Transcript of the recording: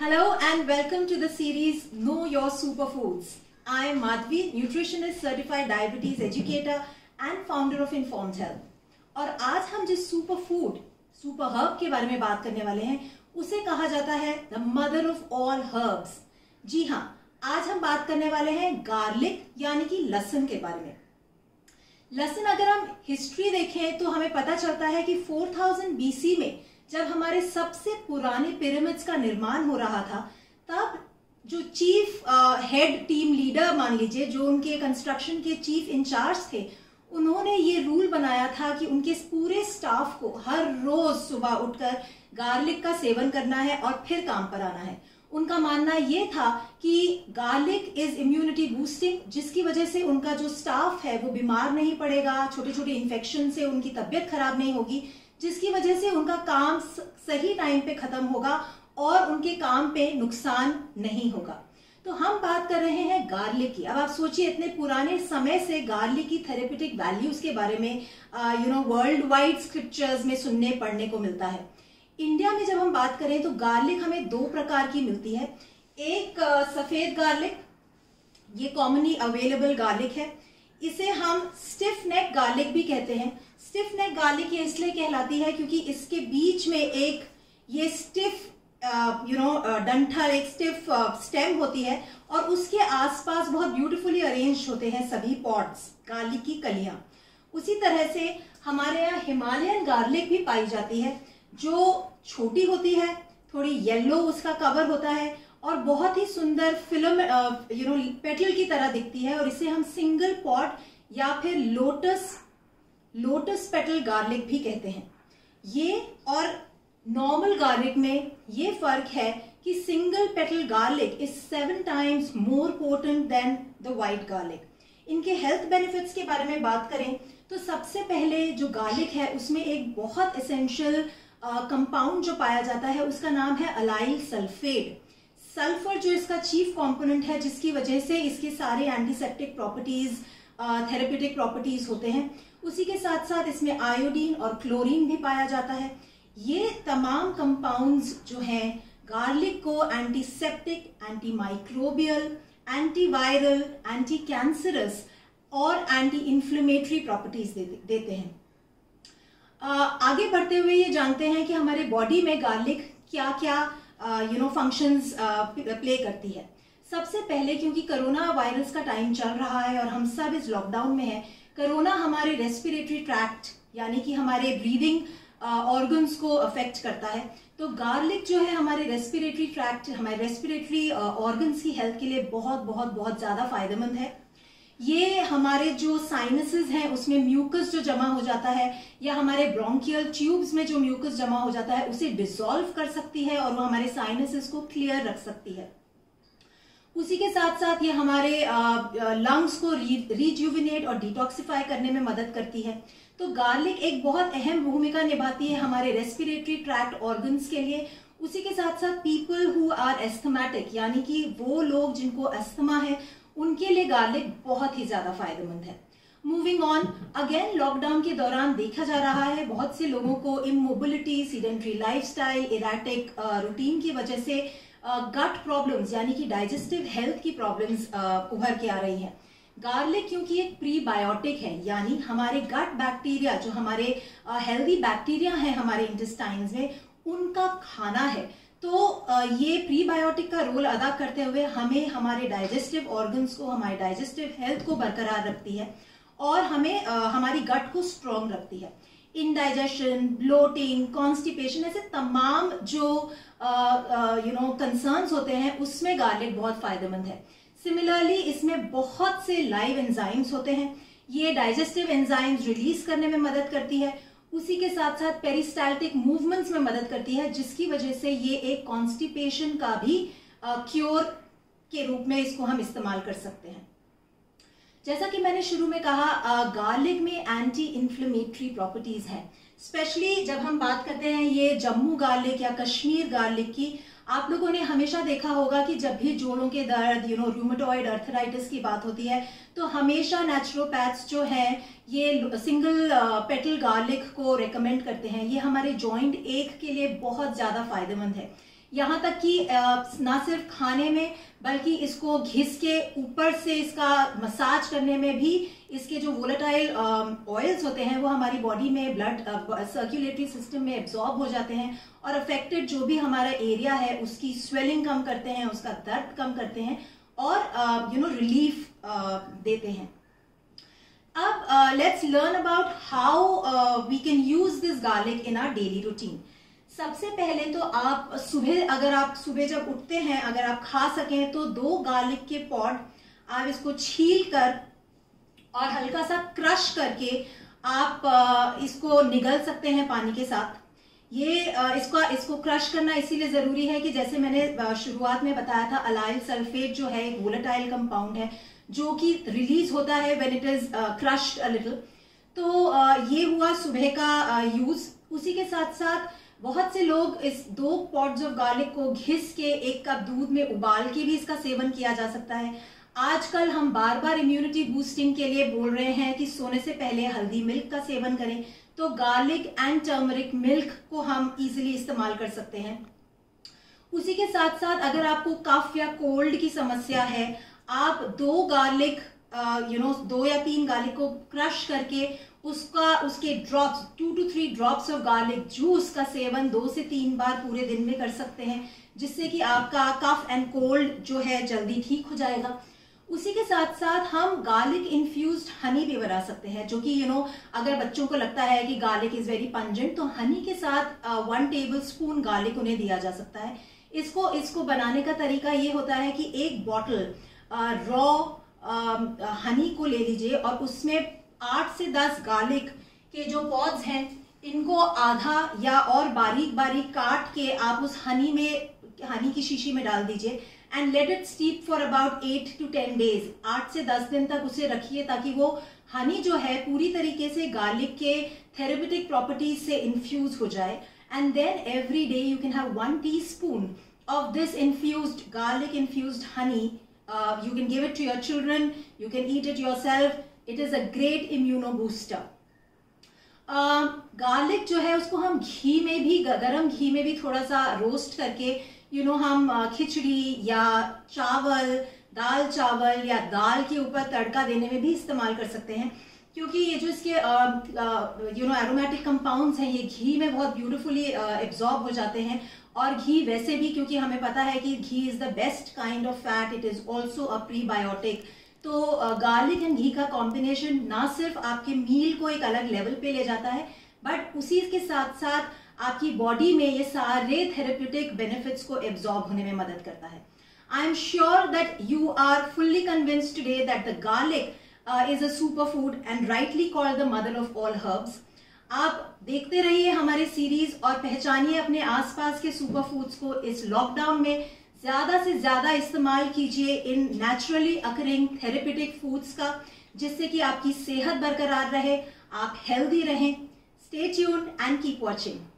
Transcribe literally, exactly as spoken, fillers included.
Hello and welcome to the series Know Your Superfoods. I am Madhvi, nutritionist, certified diabetes educator and founder of Informed Health. और आज हम जिस super food super herb के बारे में बात करने वाले हैं उसे कहा जाता है the mother of all herbs. जी हाँ, आज हम बात करने वाले हैं गार्लिक यानी कि लहसुन के बारे में। लहसुन अगर हम हिस्ट्री देखें तो हमें पता चलता है कि चार हज़ार बीसी में जब हमारे सबसे पुराने पिरामिड्स का निर्माण हो रहा था, तब जो चीफ हेड टीम लीडर मान लीजिए, जो उनके कंस्ट्रक्शन के चीफ इंचार्ज थे, उन्होंने ये रूल बनाया था कि उनके पूरे स्टाफ को हर रोज सुबह उठकर गार्लिक का सेवन करना है और फिर काम पर आना है। उनका मानना ये था कि गार्लिक इज इम्यूनिटी बूस्टिंग, जिसकी वजह से उनका जो स्टाफ है वो बीमार नहीं पड़ेगा, छोटे छोटे इन्फेक्शन से उनकी तबीयत खराब नहीं होगी, जिसकी वजह से उनका काम सही टाइम पे खत्म होगा और उनके काम पे नुकसान नहीं होगा। तो हम बात कर रहे हैं गार्लिक की। अब आप सोचिए, इतने पुराने समय से गार्लिक की थेरेप्यूटिक वैल्यूज के बारे में you know world wide scriptures में सुनने पढ़ने को मिलता है। इंडिया में जब हम बात करें तो गार्लिक हमें दो प्रकार की मिलती है। एक uh, सफेद गार्लिक, ये कॉमनली अवेलेबल गार्लिक है। इसे हम स्टिफ नेक गार्लिक भी कहते हैं। स्टिफ नेक गार्लिक ये इसलिए कहलाती है क्योंकि इसके बीच में एक ये स्टिफ यू नो डंठल, एक स्टिफ स्टेम होती है और उसके आसपास बहुत ब्यूटीफुली अरेंज होते हैं सभी पॉड्स, गार्लिक की कलियां। उसी तरह से हमारे यहाँ हिमालयन गार्लिक भी पाई जाती है, जो छोटी होती है, थोड़ी येलो उसका कवर होता है और बहुत ही सुंदर फिल्म यू नो पेटल की तरह दिखती है, और इसे हम सिंगल पॉड या फिर लोटस लोटस पेटल गार्लिक भी कहते हैं। ये और नॉर्मल गार्लिक में ये फर्क है कि single petal garlic is seven times more potent than the white garlic. इनके हेल्थ बेनिफिट्स के बारे में बात करें तो सबसे पहले जो गार्लिक है उसमें एक बहुत एसेंशियल कंपाउंड uh, जो पाया जाता है उसका नाम है अलाइल सल्फेट। सल्फर जो इसका चीफ कंपोनेंट है, जिसकी वजह से इसके सारे एंटीसेप्टिक प्रॉपर्टीज, थेरेप्यूटिक प्रॉपर्टीज होते हैं। उसी के साथ साथ इसमें आयोडीन और क्लोरीन भी पाया जाता है। ये तमाम कंपाउंड्स जो हैं गार्लिक को antiseptic, anti microbial, antiviral, anti cancerous और एंटी इन्फ्लेमेटरी प्रॉपर्टीज दे, देते हैं। uh, आगे बढ़ते हुए ये जानते हैं कि हमारे बॉडी में गार्लिक क्या क्या यू नो फंक्शंस प्ले करती है। सबसे पहले, क्योंकि कोरोना वायरस का टाइम चल रहा है और हम सब इस लॉकडाउन में हैं, कोरोना हमारे रेस्पिरेटरी ट्रैक्ट यानी कि हमारे ब्रीदिंग ऑर्गन्स को अफेक्ट करता है। तो गार्लिक जो है हमारे रेस्पिरेटरी ट्रैक्ट, हमारे रेस्पिरेटरी ऑर्गन्स की हेल्थ के लिए बहुत बहुत बहुत ज्यादा फायदेमंद है। ये हमारे जो साइनसेस हैं उसमें म्यूकस जो जमा हो जाता है, या हमारे ब्रोंकियल ट्यूब्स में जो म्यूकस जमा हो जाता है, उसे डिसॉल्व कर सकती है और वो हमारे साइनसेस को क्लियर रख सकती है। उसी के साथ साथ ये हमारे लंग्स को रिजुविनेट और डिटॉक्सिफाई करने में मदद करती है। तो गार्लिक एक बहुत अहम भूमिका निभाती है हमारे रेस्पिरेटरी ट्रैक्ट ऑर्गन्स के लिए। उसी के साथ साथ पीपल हु आर एस्थमेटिक, यानी कि वो लोग जिनको अस्थमा है, उनके लिए गार्लिक बहुत ही ज्यादा फायदेमंद है। मूविंग ऑन, अगेन लॉकडाउन के दौरान देखा जा रहा है बहुत से लोगों को immobility, sedentary lifestyle, erratic routine की वजह से गट uh, प्रॉब्लम्स यानी कि डाइजेस्टिव हेल्थ की प्रॉब्लम्स uh, उभर के आ रही हैं। गार्लिक क्योंकि एक प्रीबायोटिक है, यानी हमारे गट बैक्टीरिया, जो हमारे हेल्दी uh, बैक्टीरिया हैं हमारे इंटेस्टाइन्स में, उनका खाना है। तो uh, ये प्रीबायोटिक का रोल अदा करते हुए हमें हमारे डाइजेस्टिव ऑर्गन्स को, हमारे डाइजेस्टिव हेल्थ को बरकरार रखती है और हमें uh, हमारी गट को स्ट्रॉन्ग रखती है। इंडाइजेशन, ब्लोटिंग, कॉन्स्टिपेशन, ऐसे तमाम जो यू नो कंसर्न्स होते हैं उसमें गार्लिक बहुत फायदेमंद है। सिमिलरली इसमें बहुत से लाइव एंजाइम्स होते हैं, ये डाइजेस्टिव एंजाइम्स रिलीज करने में मदद करती है। उसी के साथ साथ पेरिस्टाल्टिक मूवमेंट्स में मदद करती है, जिसकी वजह से ये एक कॉन्स्टिपेशन का भी क्योर uh, के रूप में इसको हम इस्तेमाल कर सकते हैं। जैसा कि मैंने शुरू में कहा, गार्लिक में एंटी इन्फ्लेमेटरी प्रॉपर्टीज हैं। स्पेशली जब हम बात करते हैं ये जम्मू गार्लिक या कश्मीर गार्लिक की, आप लोगों ने हमेशा देखा होगा कि जब भी जोड़ों के दर्द, यू नो रूमेटॉइड अर्थराइटिस की बात होती है तो हमेशा नेचुरोपैथ्स जो हैं ये सिंगल पेटल गार्लिक को रेकमेंड करते हैं। ये हमारे जॉइंट एक के लिए बहुत ज़्यादा फायदेमंद है। यहाँ तक कि ना सिर्फ खाने में बल्कि इसको घिस के ऊपर से इसका मसाज करने में भी इसके जो वोलेटाइल ऑयल्स होते हैं वो हमारी बॉडी में ब्लड सर्कुलेटरी सिस्टम में एब्जॉर्ब हो जाते हैं और अफेक्टेड जो भी हमारा एरिया है उसकी स्वेलिंग कम करते हैं, उसका दर्द कम करते हैं और यू नो रिलीफ देते हैं। अब let's learn about how we can use this garlic in our daily routine. सबसे पहले तो आप सुबह, अगर आप सुबह जब उठते हैं, अगर आप खा सकें तो दो गार्लिक के पॉड आप इसको छील कर और हल्का सा क्रश करके आप इसको निगल सकते हैं पानी के साथ। ये इसको इसको क्रश करना इसीलिए जरूरी है कि जैसे मैंने शुरुआत में बताया था, अलाइल सल्फेट जो है एक वोलेटाइल कंपाउंड है जो कि रिलीज होता है when it is crushed a little. तो uh, ये हुआ सुबह का यूज uh, उसी के साथ साथ बहुत से लोग इस दो पॉड्स ऑफ गार्लिक को घिस के एक कप दूध में उबाल के भी इसका सेवन किया जा सकता है। आजकल हम बार बार इम्यूनिटी बूस्टिंग के लिए बोल रहे हैं कि सोने से पहले हल्दी मिल्क का सेवन करें, तो गार्लिक एंड टर्मरिक मिल्क को हम इजीली इस्तेमाल कर सकते हैं। उसी के साथ साथ अगर आपको कफ या कोल्ड की समस्या है, आप दो गार्लिक यू नो दो या तीन गार्लिक को क्रश करके उसका उसके drops two two three drops of garlic juice का सेवन दो से तीन बार पूरे दिन में कर सकते हैं, जिससे कि आपका कफ एंड कोल्ड जो है जल्दी ठीक हो जाएगा। उसी के साथ साथ हम गार्लिक इन्फ्यूज्ड हनी भी बना सकते हैं, जो कि यू नो अगर बच्चों को लगता है कि गार्लिक इज वेरी पंजेंट तो हनी के साथ वन टेबल स्पून गार्लिक उन्हें दिया जा सकता है। इसको इसको बनाने का तरीका ये होता है कि एक बॉटल रॉ हनी को ले लीजिए और उसमें आठ से दस गार्लिक के जो पॉड्स हैं इनको आधा या और बारीक बारीक काट के आप उस हनी में हनी की शीशी में डाल दीजिए and let it steep for about eight to ten days. आठ से दस दिन तक उसे रखिए ताकि वो हनी जो है पूरी तरीके से गार्लिक के थेरेप्यूटिक प्रॉपर्टीज से इन्फ्यूज हो जाए। And then every day you can have one teaspoon of this infused garlic infused honey. Uh, you can give it to your children, you can eat it yourself. It is a great immuno booster. uh, garlic जो है उसको हम घी में भी, गरम घी में भी थोड़ा सा रोस्ट करके यू you नो know, हम खिचड़ी या चावल, दाल चावल या दाल के ऊपर तड़का देने में भी इस्तेमाल कर सकते हैं, क्योंकि ये जो इसके यू नो एरोमेटिक कंपाउंड्स हैं ये घी में बहुत ब्यूटीफुली एब्जॉर्ब हो जाते हैं। और घी वैसे भी, क्योंकि हमें पता है कि ghee is the best kind of fat, it is also a prebiotic. तो गार्लिक एंड घी का कॉम्बिनेशन ना सिर्फ आपके मील को एक अलग लेवल पे ले जाता है, बट उसी के साथ साथ आपकी बॉडी में ये सारे थेरेप्यूटिक बेनिफिट्स को एब्जॉर्ब होने में मदद करता है। I am sure that you are fully convinced today that the garlic is a super food and rightly called the mother of all herbs. आप देखते रहिए हमारे सीरीज और पहचानिए अपने आसपास के सुपर फूड्स को। इस लॉकडाउन में ज्यादा से ज्यादा इस्तेमाल कीजिए इन नेचुरली अकरिंग थेरेप्यूटिक फूड्स का, जिससे कि आपकी सेहत बरकरार रहे, आप हेल्दी रहें। Stay tuned and keep watching.